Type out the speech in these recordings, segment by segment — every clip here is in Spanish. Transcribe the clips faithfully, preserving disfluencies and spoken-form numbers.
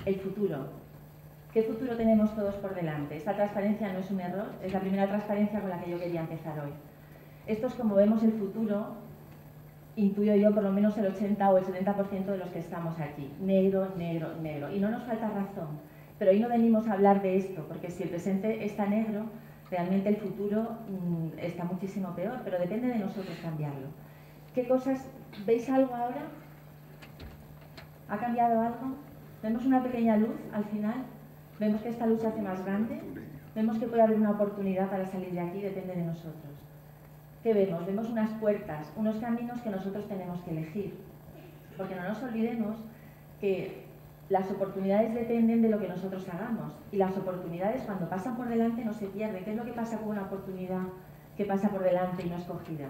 el futuro. ¿Qué futuro tenemos todos por delante? Esta transparencia no es un error, es la primera transparencia con la que yo quería empezar hoy. Esto es como vemos el futuro, intuyo yo por lo menos el ochenta o el setenta por ciento de los que estamos aquí. Negro, negro, negro. Y no nos falta razón, pero hoy no venimos a hablar de esto, porque si el presente está negro, realmente el futuro mmm, está muchísimo peor, pero depende de nosotros cambiarlo. ¿Qué cosas? ¿Veis algo ahora? ¿Ha cambiado algo? ¿Vemos una pequeña luz al final? ¿Vemos que esta luz se hace más grande? ¿Vemos que puede haber una oportunidad para salir de aquí? Depende de nosotros. ¿Qué vemos? Vemos unas puertas, unos caminos que nosotros tenemos que elegir. Porque no nos olvidemos que las oportunidades dependen de lo que nosotros hagamos. Y las oportunidades, cuando pasan por delante, no se pierden. ¿Qué es lo que pasa con una oportunidad que pasa por delante y no es cogida?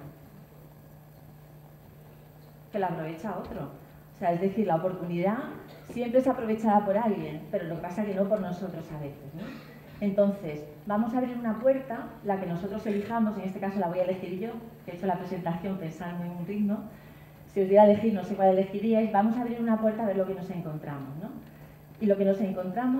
Que la aprovecha otro. O sea, es decir, la oportunidad siempre es aprovechada por alguien, pero lo que pasa es que no por nosotros a veces, ¿no? Entonces, vamos a abrir una puerta, la que nosotros elijamos, en este caso la voy a elegir yo, que he hecho la presentación pensando en un ritmo. Si os diera a elegir, no sé cuál elegiríais. Vamos a abrir una puerta a ver lo que nos encontramos, ¿no? Y lo que nos encontramos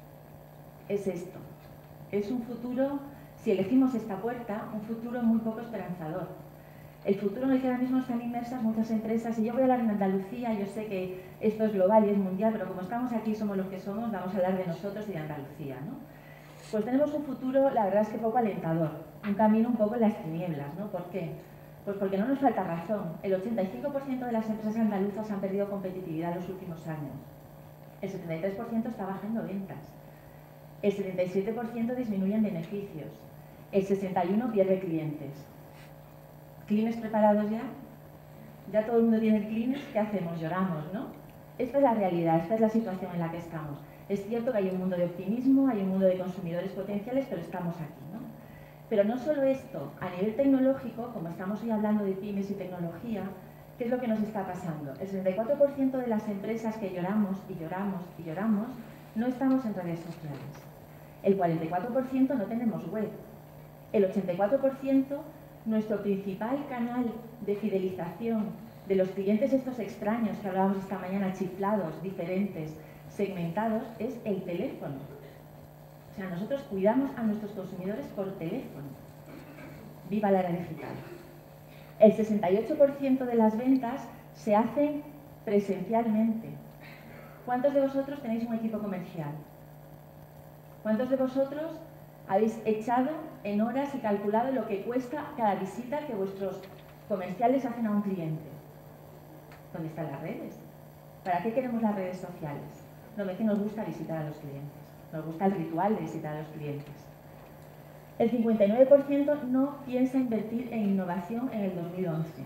es esto. Es un futuro, si elegimos esta puerta, un futuro muy poco esperanzador. El futuro en el que ahora mismo están inmersas muchas empresas, y yo voy a hablar en Andalucía, yo sé que esto es global y es mundial, pero como estamos aquí, somos los que somos, vamos a hablar de nosotros y de Andalucía, ¿no? Pues tenemos un futuro, la verdad es que poco alentador, un camino un poco en las tinieblas, ¿no? ¿Por qué? Pues porque no nos falta razón. El ochenta y cinco por ciento de las empresas andaluzas han perdido competitividad en los últimos años. El setenta y tres por ciento está bajando ventas. El setenta y siete por ciento disminuyen beneficios. El sesenta y uno por ciento pierde clientes. ¿Clines preparados ya? ¿Ya todo el mundo tiene el clines? ¿Qué hacemos? Lloramos, ¿no? Esta es la realidad, esta es la situación en la que estamos. Es cierto que hay un mundo de optimismo, hay un mundo de consumidores potenciales, pero estamos aquí, ¿no? Pero no solo esto, a nivel tecnológico, como estamos hoy hablando de pymes y tecnología, ¿qué es lo que nos está pasando? El setenta y cuatro por ciento de las empresas que lloramos y lloramos y lloramos no estamos en redes sociales. El cuarenta y cuatro por ciento no tenemos web. El ochenta y cuatro por ciento, nuestro principal canal de fidelización de los clientes estos extraños que hablábamos esta mañana, chiflados, diferentes, segmentados, es el teléfono. O sea, nosotros cuidamos a nuestros consumidores por teléfono. ¡Viva la era digital! El sesenta y ocho por ciento de las ventas se hacen presencialmente. ¿Cuántos de vosotros tenéis un equipo comercial? ¿Cuántos de vosotros habéis echado en horas y calculado lo que cuesta cada visita que vuestros comerciales hacen a un cliente? ¿Dónde están las redes? ¿Para qué queremos las redes sociales? No, es que nos gusta visitar a los clientes. Nos gusta el ritual de visitar a los clientes. El cincuenta y nueve por ciento no piensa invertir en innovación en el dos mil once.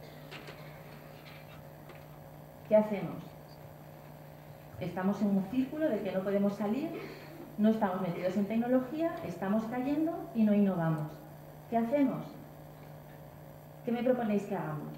¿Qué hacemos? Estamos en un círculo del que no podemos salir, no estamos metidos en tecnología, estamos cayendo y no innovamos. ¿Qué hacemos? ¿Qué me proponéis que hagamos?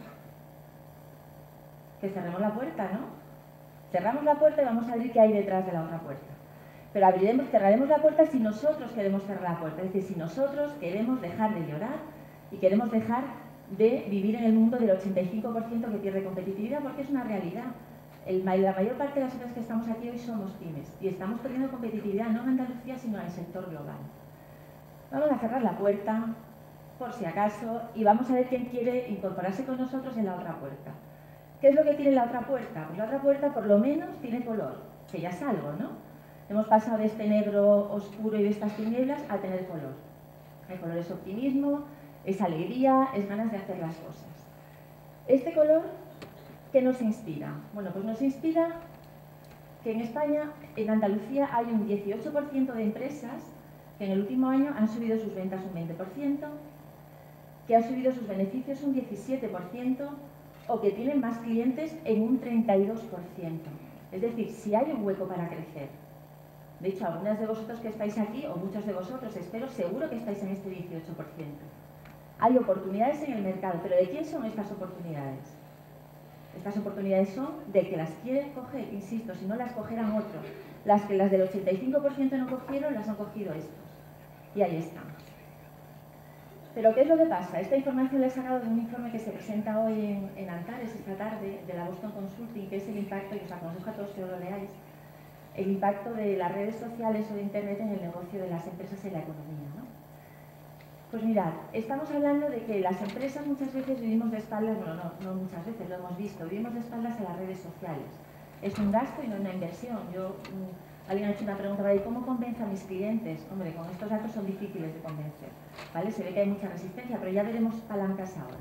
Que cerremos la puerta, ¿no? Cerramos la puerta y vamos a abrir qué hay detrás de la otra puerta. Pero abriremos, cerraremos la puerta si nosotros queremos cerrar la puerta, es decir, si nosotros queremos dejar de llorar y queremos dejar de vivir en el mundo del ochenta y cinco por ciento que pierde competitividad, porque es una realidad. El, la mayor parte de las empresas que estamos aquí hoy somos pymes y estamos perdiendo competitividad no en Andalucía, sino en el sector global. Vamos a cerrar la puerta, por si acaso, y vamos a ver quién quiere incorporarse con nosotros en la otra puerta. ¿Qué es lo que tiene la otra puerta? Pues la otra puerta por lo menos tiene color, que ya es algo, ¿no? Hemos pasado de este negro oscuro y de estas tinieblas a tener color. El color es optimismo, es alegría, es ganas de hacer las cosas. Este color, ¿qué nos inspira? Bueno, pues nos inspira que en España, en Andalucía, hay un dieciocho por ciento de empresas que en el último año han subido sus ventas un veinte por ciento, que han subido sus beneficios un diecisiete por ciento o que tienen más clientes en un treinta y dos por ciento. Es decir, si hay un hueco para crecer. De hecho, algunas de vosotros que estáis aquí, o muchos de vosotros, espero, seguro que estáis en este dieciocho por ciento. Hay oportunidades en el mercado, pero ¿de quién son estas oportunidades? Estas oportunidades son de que las quieren coger, insisto, si no las cogerán otros. Las que las del ochenta y cinco por ciento no cogieron, las han cogido estos. Y ahí estamos. Pero ¿qué es lo que pasa? Esta información la he sacado de un informe que se presenta hoy en, en Antares esta tarde, de la Boston Consulting, que es el impacto, y os aconsejo a todos que lo leáis. el impacto de las redes sociales o de Internet en el negocio de las empresas y la economía, ¿no? Pues mirad, estamos hablando de que las empresas muchas veces vivimos de espaldas, bueno, no, no muchas veces, lo hemos visto, vivimos de espaldas a las redes sociales. Es un gasto y no una inversión. Yo, mmm, alguien ha hecho una pregunta, ¿vale? ¿Cómo convenzo a mis clientes? Hombre, con estos datos son difíciles de convencer, ¿vale? Se ve que hay mucha resistencia, pero ya veremos palancas ahora.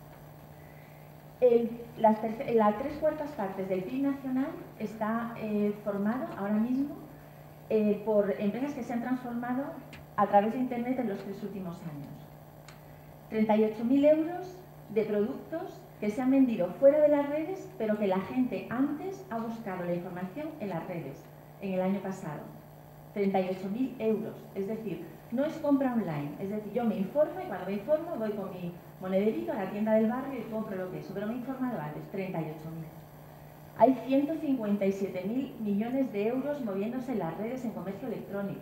El, las, las tres cuartas partes del P I B nacional está eh, formado ahora mismo eh, por empresas que se han transformado a través de Internet en los tres últimos años. treinta y ocho mil euros de productos que se han vendido fuera de las redes, pero que la gente antes ha buscado la información en las redes, en el año pasado. treinta y ocho mil euros, es decir, no es compra online, es decir, yo me informo y cuando me informo voy con mi monederito a la tienda del barrio y compro lo que es, pero me he informado antes, treinta y ocho mil. Hay ciento cincuenta y siete mil millones de euros moviéndose en las redes en comercio electrónico.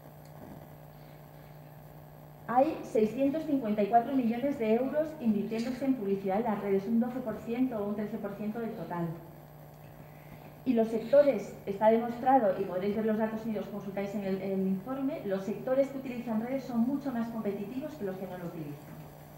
Hay seiscientos cincuenta y cuatro millones de euros invirtiéndose en publicidad en las redes, un doce por ciento o un trece por ciento del total. Y los sectores, está demostrado, y podréis ver los datos si os consultáis en el, en el informe, los sectores que utilizan redes son mucho más competitivos que los que no lo utilizan.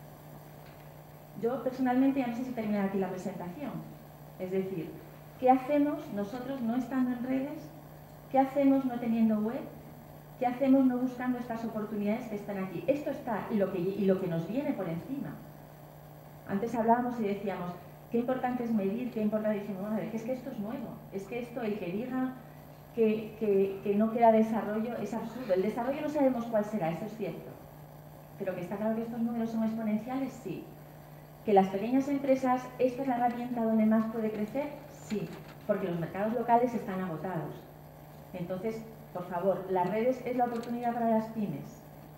Yo personalmente ya no sé si terminar aquí la presentación. Es decir, ¿qué hacemos nosotros no estando en redes? ¿Qué hacemos no teniendo web? ¿Qué hacemos no buscando estas oportunidades que están aquí? Esto está y lo que, y lo que nos viene por encima. Antes hablábamos y decíamos, qué importante es medir, qué importante es decir, bueno, es que esto es nuevo, es que esto, el que diga que, que, que no queda desarrollo es absurdo. El desarrollo no sabemos cuál será, eso es cierto. Pero que está claro que estos números son exponenciales, sí. Que las pequeñas empresas, ¿esta es la herramienta donde más puede crecer? Sí, porque los mercados locales están agotados. Entonces, por favor, las redes es la oportunidad para las pymes.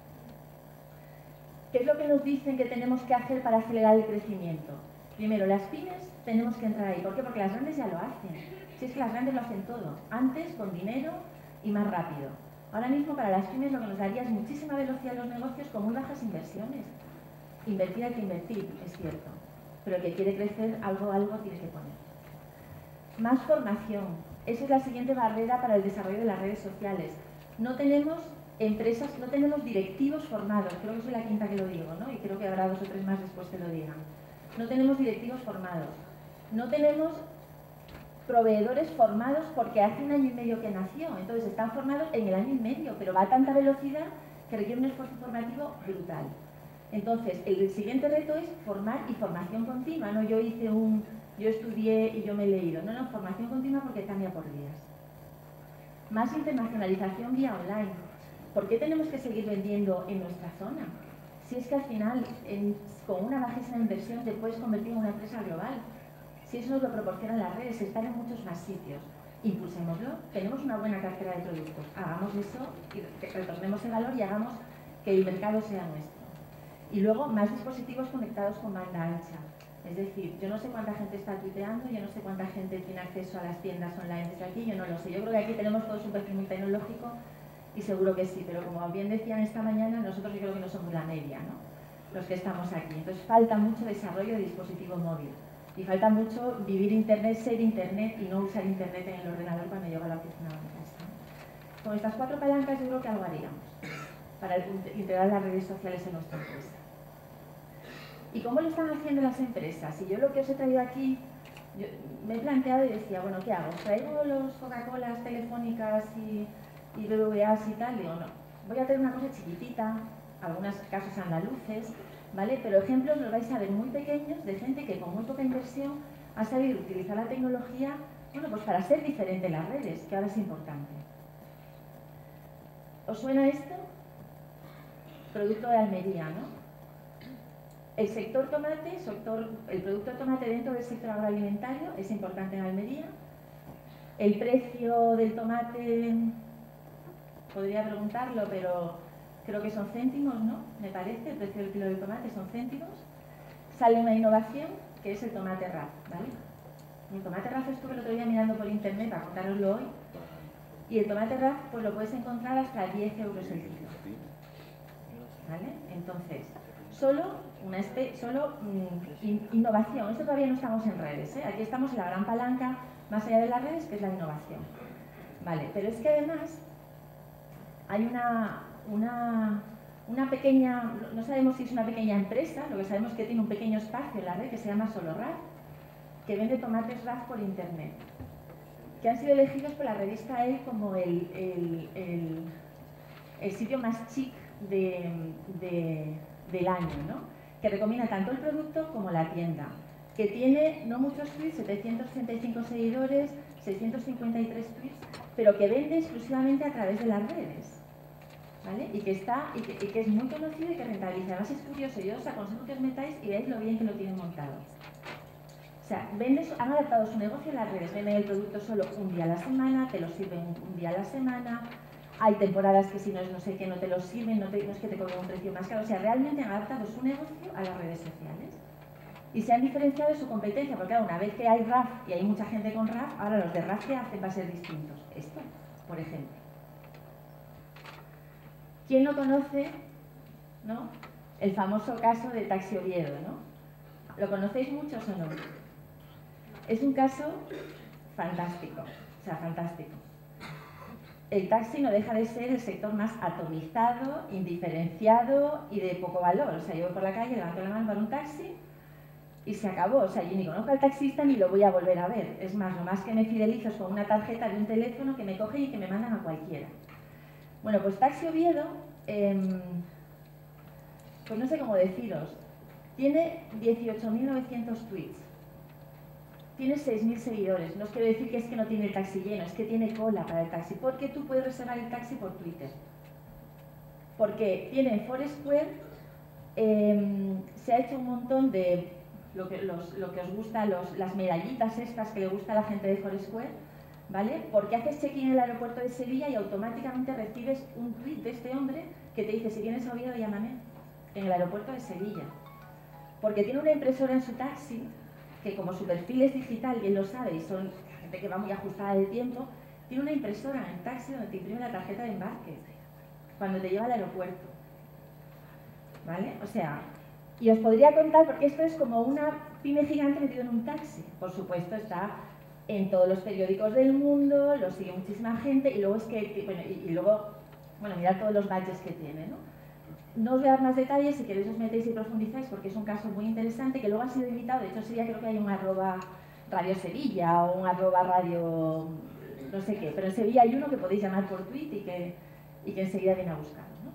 ¿Qué es lo que nos dicen que tenemos que hacer para acelerar el crecimiento? Primero, las pymes tenemos que entrar ahí. ¿Por qué? Porque las grandes ya lo hacen. Si es que las grandes lo hacen todo. Antes, con dinero y más rápido. Ahora mismo, para las pymes lo que nos daría es muchísima velocidad en los negocios con muy bajas inversiones. Invertir hay que invertir, es cierto. Pero el que quiere crecer, algo, algo tiene que poner. Más formación. Esa es la siguiente barrera para el desarrollo de las redes sociales. No tenemos empresas, no tenemos directivos formados. Creo que soy la quinta que lo digo, ¿no? Y creo que habrá dos o tres más después que lo digan. No tenemos directivos formados. No tenemos proveedores formados porque hace un año y medio que nació. Entonces están formados en el año y medio, pero va a tanta velocidad que requiere un esfuerzo formativo brutal. Entonces, el siguiente reto es formar y formación continua. No yo hice un, yo estudié y yo me he leído. No, no, formación continua porque cambia por días. Más internacionalización vía online. ¿Por qué tenemos que seguir vendiendo en nuestra zona? Si es que al final, en, con una bajísima inversión, te puedes convertir en una empresa global. Si eso nos lo proporcionan las redes, están en muchos más sitios. Impulsémoslo. Tenemos una buena cartera de productos. Hagamos eso y retornemos el valor y hagamos que el mercado sea nuestro. Y luego, más dispositivos conectados con banda ancha. Es decir, yo no sé cuánta gente está tuiteando, yo no sé cuánta gente tiene acceso a las tiendas online desde aquí, yo no lo sé. Yo creo que aquí tenemos todos un perfil muy tecnológico y seguro que sí, pero como bien decían esta mañana, nosotros yo creo que no somos la media, ¿no? Los que estamos aquí. Entonces falta mucho desarrollo de dispositivo móvil y falta mucho vivir Internet, ser Internet y no usar Internet en el ordenador cuando llego a la oficina o a mi casa. Con estas cuatro palancas yo creo que algo haríamos para integrar las redes sociales en nuestra empresa. ¿Y cómo lo están haciendo las empresas? Y yo lo que os he traído aquí, yo me he planteado y decía, bueno, ¿qué hago? ¿Traigo los Coca-Colas telefónicas y, y B B V As y tal? Digo, no, voy a traer una cosa chiquitita, algunos casos andaluces, ¿vale? Pero ejemplos los vais a ver muy pequeños de gente que con muy poca inversión ha sabido utilizar la tecnología, bueno, pues para ser diferente en las redes, que ahora es importante. ¿Os suena esto? Producto de Almería, ¿no? El sector tomate, sector, el producto de tomate dentro del sector agroalimentario es importante en Almería. El precio del tomate, podría preguntarlo, pero creo que son céntimos, ¿no? Me parece, el precio del kilo de tomate son céntimos. Sale una innovación que es el tomate R A F, ¿vale? El tomate R A F estuve el otro día mirando por internet para contároslo hoy. Y el tomate R A F pues lo puedes encontrar hasta diez euros el kilo. ¿Vale? Entonces, solo, una espe solo mmm, in innovación. Esto todavía no estamos en redes, ¿eh? Aquí estamos en la gran palanca más allá de las redes, que es la innovación. Vale, pero es que además hay una, una, una pequeña, no sabemos si es una pequeña empresa, lo que sabemos es que tiene un pequeño espacio en la red que se llama Solo Raf, que vende tomates Raf por internet, que han sido elegidos por la revista Elle como el, el, el, el sitio más chic de, de, del año, ¿no? Que recomienda tanto el producto como la tienda, que tiene no muchos tweets, setecientos treinta y cinco seguidores, seiscientos cincuenta y tres tweets, pero que vende exclusivamente a través de las redes, ¿vale? Y que, está, y que, y que es muy conocido y que rentabiliza. Además es curioso, yo os aconsejo que os metáis y veáis lo bien que lo tienen montado. O sea, vende, han adaptado su negocio en las redes, venden el producto solo un día a la semana, te lo sirven un día a la semana, hay temporadas que si no es no sé qué no te lo sirven, no, te, no es que te cobren un precio más caro, o sea, realmente han adaptado su negocio a las redes sociales. Y se han diferenciado de su competencia, porque claro, una vez que hay R A F y hay mucha gente con R A F, ahora los de R A F que hacen va a ser distintos. Esto, por ejemplo. ¿Quién no conoce, ¿no?, el famoso caso de Taxi Oviedo, ¿no? ¿Lo conocéis muchos o no? Es un caso fantástico, o sea, fantástico. El taxi no deja de ser el sector más atomizado, indiferenciado y de poco valor. O sea, yo voy por la calle, levanto la mano para un taxi y se acabó. O sea, yo ni conozco al taxista ni lo voy a volver a ver. Es más, lo más que me fidelizo es con una tarjeta de un teléfono que me cogen y que me mandan a cualquiera. Bueno, pues Taxi Oviedo, eh, pues no sé cómo deciros, tiene dieciocho mil novecientos tweets. Tiene seis mil seguidores. No os quiero decir que es que no tiene el taxi lleno, es que tiene cola para el taxi. Porque tú puedes reservar el taxi por Twitter. Porque tiene Foursquare, eh, se ha hecho un montón de lo que, los, lo que os gusta, los, las medallitas estas que le gusta a la gente de Foursquare, ¿vale? Porque haces check-in en el aeropuerto de Sevilla y automáticamente recibes un tweet de este hombre que te dice: si vienes a Oviedo, llámame, en el aeropuerto de Sevilla. Porque tiene una impresora en su taxi, que como su perfil es digital, y él lo sabe, y son gente que va muy ajustada de tiempo, tiene una impresora en el taxi donde te imprime la tarjeta de embarque cuando te lleva al aeropuerto, ¿vale? O sea, y os podría contar, porque esto es como una pyme gigante metido en un taxi. Por supuesto, está en todos los periódicos del mundo, lo sigue muchísima gente, y luego es que, bueno, y, y luego, bueno, mirad todos los badges que tiene, ¿no? No os voy a dar más detalles, si queréis os metéis y profundizáis, porque es un caso muy interesante que luego ha sido invitado. De hecho, sería, creo que hay un arroba Radio Sevilla o un arroba Radio no sé qué, pero en Sevilla hay uno que podéis llamar por tweet y que, y que enseguida viene a buscaros, ¿no?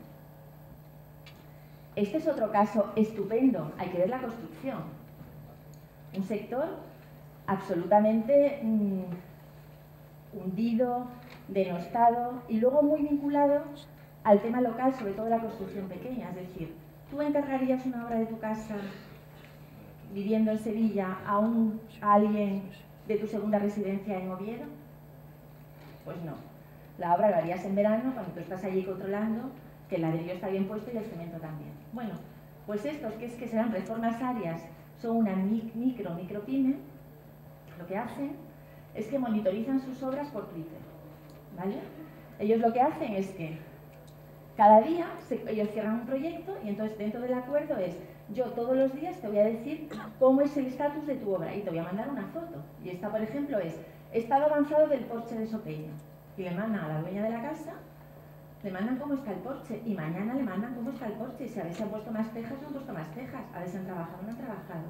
Este es otro caso estupendo, hay que ver la construcción. Un sector absolutamente mmm, hundido, denostado y luego muy vinculado al tema local, sobre todo la construcción pequeña. Es decir, ¿tú encargarías una obra de tu casa viviendo en Sevilla a, un, a alguien de tu segunda residencia en Oviedo? Pues no. La obra la harías en verano, cuando tú estás allí controlando que el ladrillo está bien puesto y el cemento también. Bueno, pues estos, que es que serán reformas áreas, son una micro, micro pyme, lo que hacen es que monitorizan sus obras por Twitter, ¿vale? Ellos lo que hacen es que cada día se, ellos cierran un proyecto y entonces dentro del acuerdo es: yo todos los días te voy a decir cómo es el estatus de tu obra y te voy a mandar una foto. Y esta, por ejemplo, es estado avanzado del porche de Sopeña. Y le mandan a la dueña de la casa, le mandan cómo está el porche, y mañana le mandan cómo está el porche, y si a ver si han puesto más tejas, no han puesto más tejas, a ver si han trabajado o no han trabajado.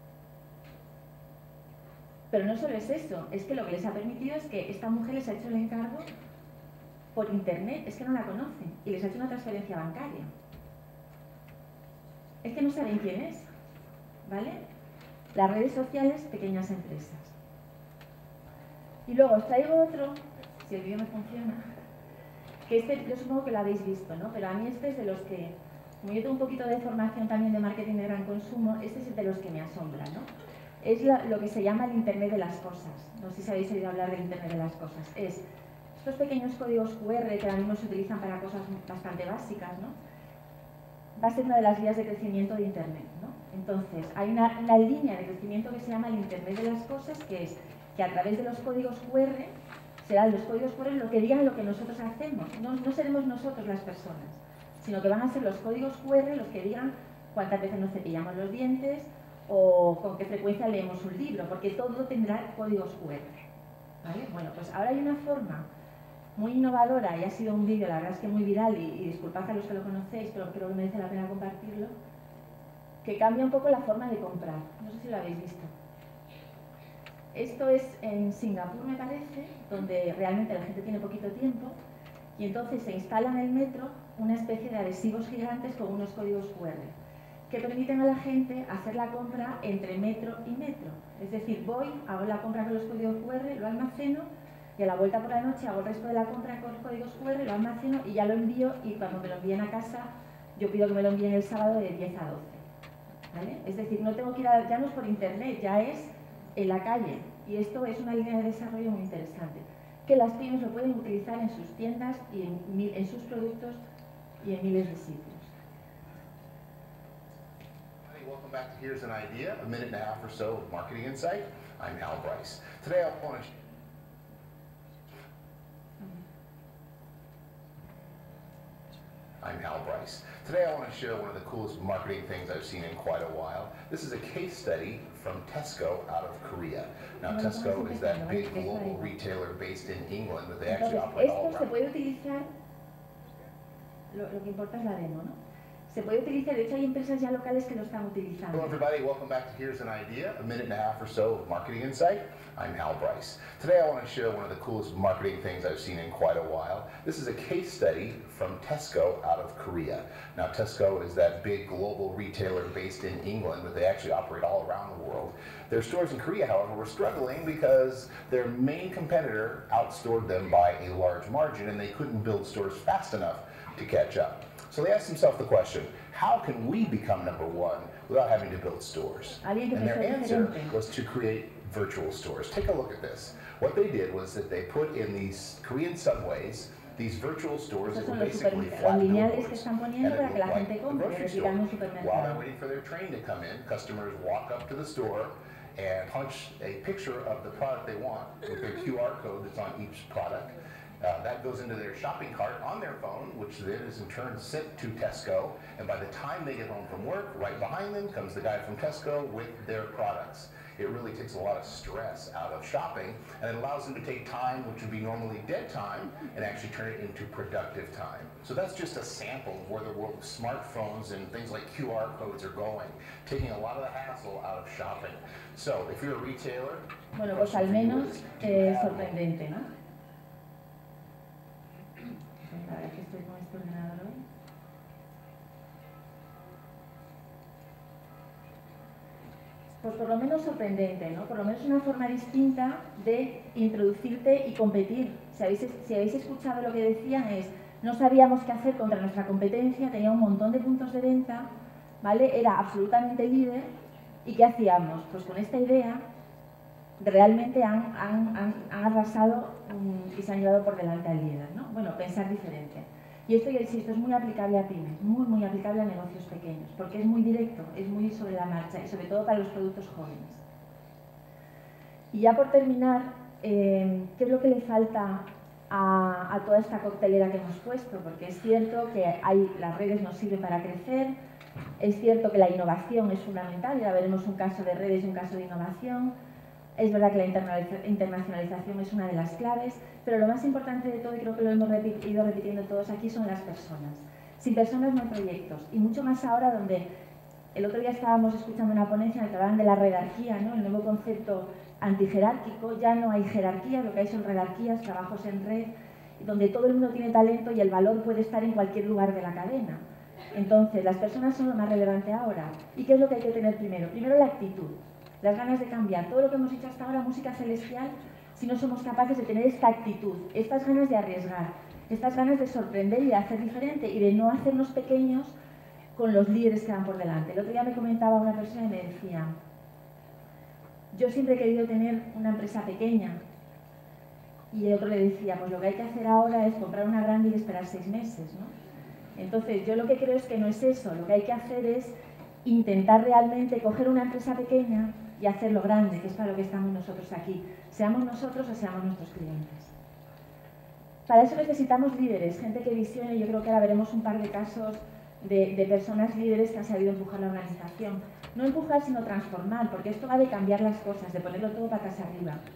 Pero no solo es eso, es que lo que les ha permitido es que esta mujer les ha hecho el encargo por internet, es que no la conocen, y les ha hecho una transferencia bancaria. Es que no saben quién es, ¿vale? Las redes sociales, pequeñas empresas. Y luego os traigo otro, si el vídeo me funciona, que este yo supongo que lo habéis visto, ¿no? Pero a mí este es de los que, como yo tengo un poquito de formación también de marketing de gran consumo, este es de los que me asombra, ¿no? Es la, lo que se llama el Internet de las cosas. No sé si habéis oído hablar del Internet de las cosas. Es estos pequeños códigos cu erre que ahora mismo se utilizan para cosas bastante básicas, ¿no? Va a ser una de las vías de crecimiento de Internet, ¿no? Entonces, hay una, una línea de crecimiento que se llama el Internet de las cosas, que es que a través de los códigos cu erre, serán los códigos cu erre lo que digan lo que nosotros hacemos. No, no seremos nosotros las personas, sino que van a ser los códigos cu erre los que digan cuántas veces nos cepillamos los dientes o con qué frecuencia leemos un libro, porque todo tendrá códigos cu erre, ¿vale? Bueno, pues ahora hay una forma muy innovadora y ha sido un vídeo, la verdad es que muy viral y, y disculpad a los que lo conocéis, pero creo que merece la pena compartirlo, que cambia un poco la forma de comprar. No sé si lo habéis visto. Esto es en Singapur, me parece, donde realmente la gente tiene poquito tiempo y entonces se instala en el metro una especie de adhesivos gigantes con unos códigos cu erre que permiten a la gente hacer la compra entre metro y metro. Es decir, voy, hago la compra con los códigos cu erre, lo almaceno y a la vuelta por la noche hago el resto de la compra con los códigos cu erre, lo almaceno y ya lo envío, y cuando me lo envíen a casa yo pido que me lo envíen el sábado de diez a doce. ¿Vale? Es decir, no tengo que ir a, ya no es por internet, ya es en la calle, y esto es una línea de desarrollo muy interesante, que las pymes lo pueden utilizar en sus tiendas y en, en sus productos y en miles de sitios. Welcome back to Here's an Idea, a minute and a half or so of marketing insight. I'm Hal Bryce. Today I want to I'm Hal Bryce. Today I want to share one of the coolest marketing things I've seen in quite a while. This is a case study from Tesco out of Korea. Now Tesco is that big global retailer based in England that they actually operate all around. Esto se puede utilizar, lo, lo que importa es la demo, ¿no? Se puede utilizar, de hecho hay empresas ya locales que lo están utilizando. Hello everybody, welcome back to Here's an Idea, a minute and a half or so of marketing insight. I'm Hal Bryce. Today I want to share one of the coolest marketing things I've seen in quite a while. This is a case study from Tesco out of Korea. Now Tesco is that big global retailer based in England, but they actually operate all around the world. Their stores in Korea, however, were struggling because their main competitor outstored them by a large margin and they couldn't build stores fast enough to catch up. So they asked themselves the question, how can we become number one without having to build stores? And their answer was to create virtual stores. Take a look at this. What they did was that they put in these Korean subways these virtual stores that were basically flat billboards, and it looked like the grocery store. While they're waiting for their train to come in, customers walk up to the store and punch a picture of the product they want with their Q R code that's on each product. Uh, that goes into their shopping cart on their phone, which then is in turn sent to Tesco, and by the time they get home from work, right behind them comes the guy from Tesco with their products. It really takes a lot of stress out of shopping, and it allows them to take time, which would be normally dead time, and actually turn it into productive time. So that's just a sample of where the world of smartphones and things like Q R codes are going, taking a lot of the hassle out of shopping. So if you're a retailer... Bueno, pues al menos eh, sorprendente, ¿no? La verdad que estoy con este ordenador hoy. Pues por lo menos sorprendente, ¿no? Por lo menos una forma distinta de introducirte y competir. Si habéis, si habéis escuchado lo que decían es, no sabíamos qué hacer contra nuestra competencia, tenía un montón de puntos de venta, ¿vale? Era absolutamente líder. ¿Y qué hacíamos? Pues con esta idea realmente han, han, han, han arrasado um, y se han llevado por delante al líder, ¿no? Bueno, pensar diferente. Y esto, ya insisto, es muy aplicable a pymes, muy, muy aplicable a negocios pequeños, porque es muy directo, es muy sobre la marcha y sobre todo para los productos jóvenes. Y ya por terminar, eh, ¿qué es lo que le falta a, a toda esta coctelera que hemos puesto? Porque es cierto que hay, las redes nos sirven para crecer, es cierto que la innovación es fundamental, ya veremos un caso de redes y un caso de innovación. Es verdad que la internacionalización es una de las claves, pero lo más importante de todo, y creo que lo hemos ido repitiendo todos aquí, son las personas. Sin personas no hay proyectos, y mucho más ahora donde el otro día estábamos escuchando una ponencia en la que hablaban de la jerarquía, ¿no? El nuevo concepto antijerárquico, ya no hay jerarquía, lo que hay son jerarquías, trabajos en red, donde todo el mundo tiene talento y el valor puede estar en cualquier lugar de la cadena. Entonces, las personas son lo más relevante ahora. ¿Y qué es lo que hay que tener primero? Primero la actitud. Las ganas de cambiar. Todo lo que hemos hecho hasta ahora, música celestial, si no somos capaces de tener esta actitud, estas ganas de arriesgar, estas ganas de sorprender y de hacer diferente y de no hacernos pequeños con los líderes que van por delante. El otro día me comentaba una persona y me decía, yo siempre he querido tener una empresa pequeña, y el otro le decía, pues lo que hay que hacer ahora es comprar una grande y esperar seis meses, ¿no? Entonces, yo lo que creo es que no es eso, lo que hay que hacer es intentar realmente coger una empresa pequeña y hacerlo grande, que es para lo que estamos nosotros aquí, seamos nosotros o seamos nuestros clientes. Para eso necesitamos líderes, gente que visione. Yo creo que ahora veremos un par de casos de, de personas líderes que han sabido empujar la organización. No empujar, sino transformar, porque esto va de cambiar las cosas, de ponerlo todo patas arriba.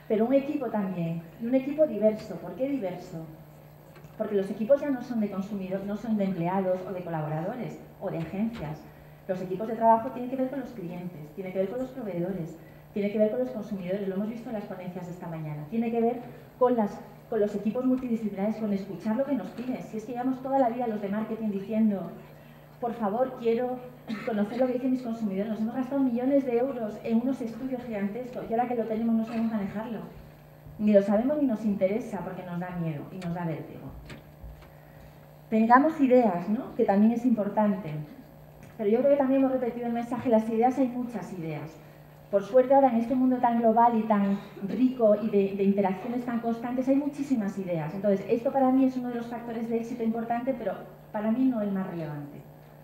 pero un equipo también, y un equipo diverso. ¿Por qué diverso? Porque los equipos ya no son de consumidores, no son de empleados o de colaboradores o de agencias. Los equipos de trabajo tienen que ver con los clientes, tienen que ver con los proveedores, tienen que ver con los consumidores, lo hemos visto en las ponencias de esta mañana, tiene que ver con, las, con los equipos multidisciplinares, con escuchar lo que nos piden. Si es que llevamos toda la vida los de marketing diciendo, por favor, quiero conocer lo que dicen mis consumidores, nos hemos gastado millones de euros en unos estudios gigantescos y ahora que lo tenemos no sabemos manejarlo. Ni lo sabemos ni nos interesa porque nos da miedo y nos da vértigo. Tengamos ideas, ¿no? Que también es importante. Pero yo creo que también hemos repetido el mensaje, las ideas, hay muchas ideas. Por suerte ahora en este mundo tan global y tan rico y de, de interacciones tan constantes hay muchísimas ideas. Entonces, esto para mí es uno de los factores de éxito importante, pero para mí no el más relevante.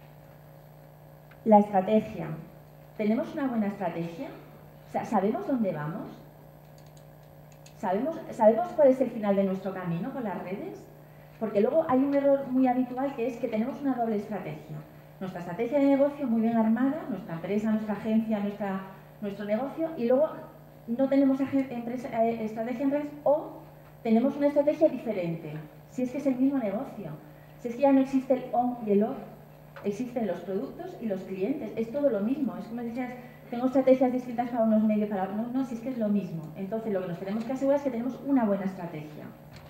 La estrategia. ¿Tenemos una buena estrategia? O sea, ¿sabemos dónde vamos? ¿Sabemos, ¿Sabemos cuál es el final de nuestro camino con las redes? Porque luego hay un error muy habitual que es que tenemos una doble estrategia. Nuestra estrategia de negocio muy bien armada, nuestra empresa, nuestra agencia, nuestra, nuestro negocio, y luego no tenemos empresa, eh, estrategia en redes o tenemos una estrategia diferente. Si es que es el mismo negocio, si es que ya no existe el on y el off, existen los productos y los clientes, es todo lo mismo. Es como decías, tengo estrategias distintas para unos medios, para otros, no, no, si es que es lo mismo. Entonces lo que nos tenemos que asegurar es que tenemos una buena estrategia.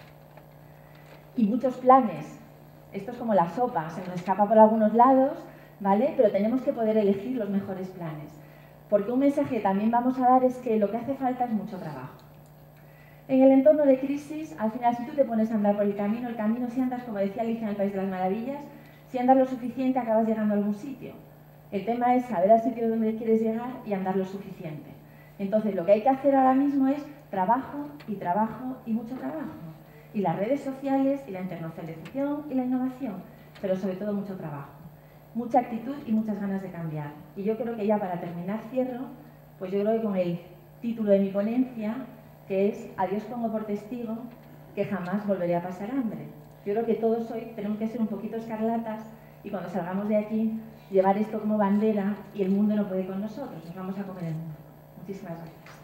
Y muchos planes. Esto es como la sopa, se nos escapa por algunos lados, ¿vale? Pero tenemos que poder elegir los mejores planes. Porque un mensaje que también vamos a dar es que lo que hace falta es mucho trabajo. En el entorno de crisis, al final, si tú te pones a andar por el camino, el camino, si andas, como decía Alicia en el País de las Maravillas, si andas lo suficiente, acabas llegando a algún sitio. El tema es saber al sitio donde quieres llegar y andar lo suficiente. Entonces, lo que hay que hacer ahora mismo es trabajo y trabajo y mucho trabajo. Y las redes sociales, y la internacionalización y la innovación, pero sobre todo mucho trabajo. Mucha actitud y muchas ganas de cambiar. Y yo creo que ya para terminar cierro, pues yo creo que con el título de mi ponencia, que es A Dios pongo por testigo que jamás volveré a pasar hambre. Yo creo que todos hoy tenemos que ser un poquito escarlatas y cuando salgamos de aquí, llevar esto como bandera y el mundo no puede con nosotros, nos vamos a comer el mundo. Muchísimas gracias.